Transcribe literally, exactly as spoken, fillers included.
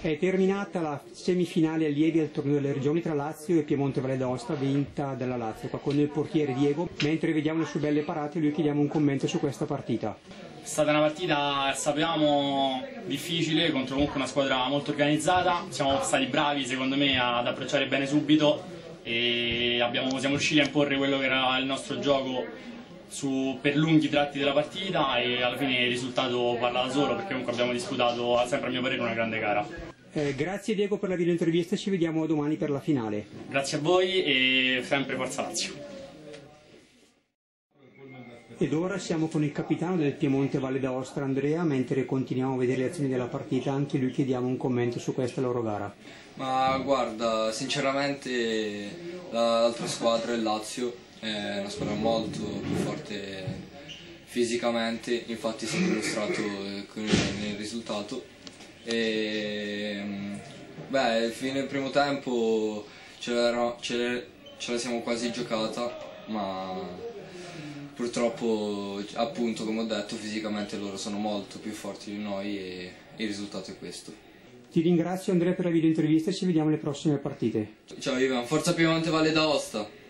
È terminata la semifinale allievi al torneo delle regioni tra Lazio e Piemonte Valle d'Aosta, vinta dalla Lazio, qua con il portiere Diego. Mentre vediamo le sue belle parate, lui chiediamo un commento su questa partita. È stata una partita, sapevamo, difficile, contro comunque una squadra molto organizzata. Siamo stati bravi, secondo me, ad approcciare bene subito e abbiamo, siamo riusciti a imporre quello che era il nostro gioco su, per lunghi tratti della partita, e alla fine il risultato parla da solo, perché comunque abbiamo disputato, sempre a mio parere, una grande gara. Eh, grazie Diego per la videointervista, ci vediamo domani per la finale. Grazie a voi e sempre Forza Lazio. Ed ora siamo con il capitano del Piemonte Valle d'Aosta, Andrea, mentre continuiamo a vedere le azioni della partita, anche lui chiediamo un commento su questa loro gara. Ma guarda, sinceramente l'altra squadra, il Lazio, è una squadra molto più forte fisicamente, infatti si è dimostrato nel risultato. E, beh, fino al primo tempo ce, ce, ce la siamo quasi giocata, ma purtroppo, appunto, come ho detto, fisicamente loro sono molto più forti di noi e il risultato è questo. Ti ringrazio Andrea per la videointervista e ci vediamo alle prossime partite. Ciao Ivan, forza Piemonte Valle d'Aosta!